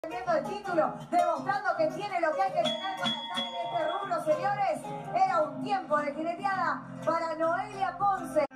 defendiendo el título, demostrando que tiene lo que hay que tener para estar en este rubro, señores. Era un tiempo de jineteada para Noelia Ponce.